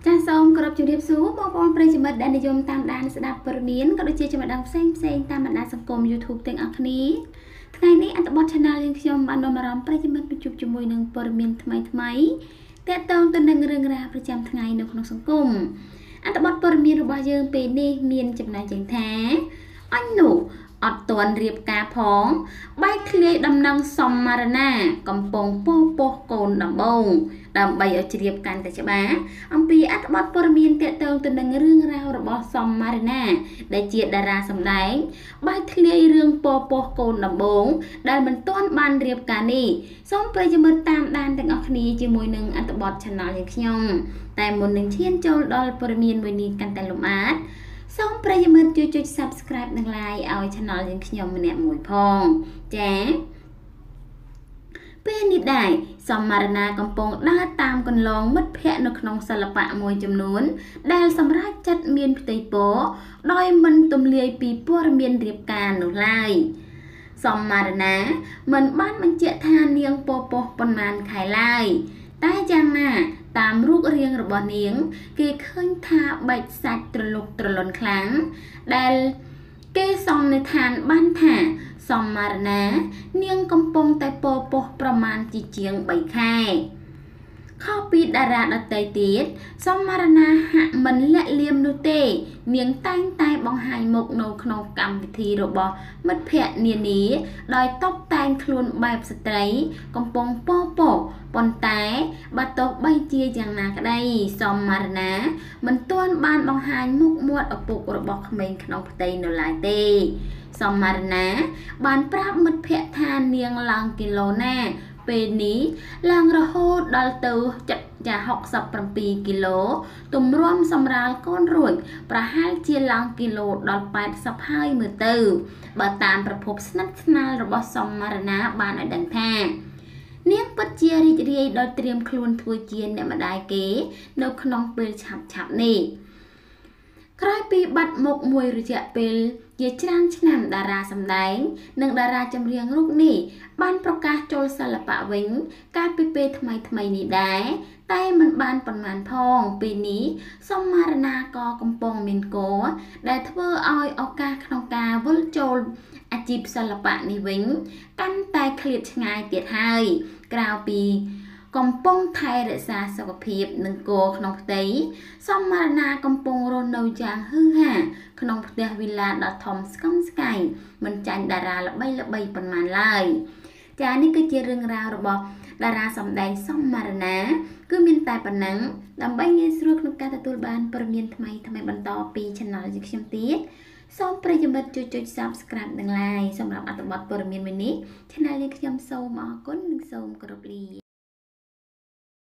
ចាសសូមគោរពជម្រាបសួរបងប្អូនប្រិយមិត្តដែលនិយមតាមដានស្ដាប់ព័ត៌មានក៏ដូចជាចំណេះដឹងផ្សេងតាមបណ្ដាសង្គម YouTube ទាំងអស់គ្នាថ្ងៃនេះអត្ថបទ Channel យើងខ្ញុំបាននាំអារម្មណ៍ប្រិយមិត្តជួបជាមួយនឹងព័ត៌មានថ្មីទាក់ទងទៅនឹងរឿងរ៉ាវប្រចាំថ្ងៃនៅក្នុងសង្គមអត្ថបទព័ត៌មានរបស់យើងពេលនេះមានចំណែកចេញថាអញនោះអត់ទាន់រៀបការផងបែកធ្លាយដំណឹងសំមារណាកំពុងពោះកូនដំបងដើម្បីឲ្យជ្រាបកាន់តែច្បាស់អំពីអត្ថបទព័ត៌មានទាក់ទងទៅនឹងរឿងរ៉ាវរបស់សំមារណាដែលជាតារាសម្ដែងបែកធ្លាយរឿងពោះកូនដំបងដែលមិនទាន់បានរៀបការនេះសូមប្រិយមិត្តតាមដានទាំងអស់គ្នាជាមួយនឹងអត្ថបទ Channel យើងខ្ញុំតែមុននឹងឈានចូលដល់ព័ត៌មានមួយនេះកាន់តែលម្អិតសូមប្រិយមិត្តជួយចុច Subscribe និង Like ឲ្យ Channel យើងខ្ញុំម្នាក់មួយផងចា៎ពេលនេះដែរសំមារណាកំពុងដើរតាមកន្លងមិត្តភ័ក្តិនៅក្នុងសិល្បៈមួយចំនួនដែលសម្រាប់ចិត្តមានផ្ទៃពោដោយមិនទំលាយពីព័ត៌មានរៀបការនោះឡើយសំមារណាមិនបានបញ្ជាក់ថានាងពោះប៉ុន្មានខែឡើយតែយ៉ាងណាតាមរូបរាងរបស់នាងគេឃើញថាបែកសាច់ត្រលុកត្រលន់ខ្លាំងដែលគេសន្និដ្ឋានបានថាសំមារណានាងកំពុងតែពោះប្រមាណជាង3ខែខុសពីតារាដទៃទៀតសំមារណាហាក់មិនលាក់លៀមនោះទេនាងតែងតែបង្ហាញមុខនៅក្នុងកម្មវិធីរបស់មិត្តភ័ក្តិនានាដោយតុបតែងខ្លួនបែបស្ត្រីកំពុងពោះប៉ុន្តែបើទោះបីជាយ៉ាងណាក្តីសំមារណាមិនទាន់បានបង្ហាញមុខមាត់ឪពុករបស់ក្មេងក្នុងផ្ទៃនៅឡើយទេសំមារណាបានប្រាប់មិត្តភ័ក្តិថានាងឡើងគីឡូណាពេលនេះឡើងរហូតដល់ទៅ67គីឡូទម្រាំសម្រាលកូនរួចប្រហែលជាឡើងគីឡូដល់80ហើយមើលទៅបើតាមប្រភពស្និទ្ធស្នាលរបស់សំមារណាបានឲ្យដឹងថានាងពិតជារីករាយដោយត្រៀមខ្លួនធ្វើជាអ្នកម្ដាយគេនៅក្នុងពេលឆាប់នេះក្រោយពីបាត់មុខមួយរយៈពេលជាច្រើនឆ្នាំតារាសម្ដែងនិងតារាចម្រៀងរូបនេះបានប្រកាសចូលសិល្បៈវិញកាលពីពេលថ្មីនេះដែរតែមិនបានប៉ុន្មានផងពេលនេះសំមារណាក៏កំពុងមានគោដែលធ្វើឲ្យឱកាសក្នុងការវិលចូលអាជីពសិល្បៈនេះវិញកាន់តែឃ្លាតឆ្ងាយទៀតហើយក្រៅពីកំពុងថែរក្សាសុខភាពនិងគោក្នុងផ្ទៃសំមារណាកំពុងរស់នៅយ៉ាងហឺហាក្នុងផ្ទះវីឡាដ៏ធំស្កឹមស្កៃមិនចាញ់តារាល្បីប៉ុន្មានឡើយចា៎នេះគឺជារឿងរ៉ាវរបស់តារាសម្ដែងសំមារណាគឺមានតែប៉ុណ្ណឹងដើម្បីងាយស្រួលក្នុងការទទួលបានព័ត៌មានថ្មីបន្តពី Channel យើងខ្ញុំទៀតសូមប្រិយមិត្តជួយចុច Subscribe និង Like សម្រាប់អត្ថបទព័ត៌មានមួយនេះ Channel យើងខ្ញុំសូមអរគុណនិងសូមគោរពលា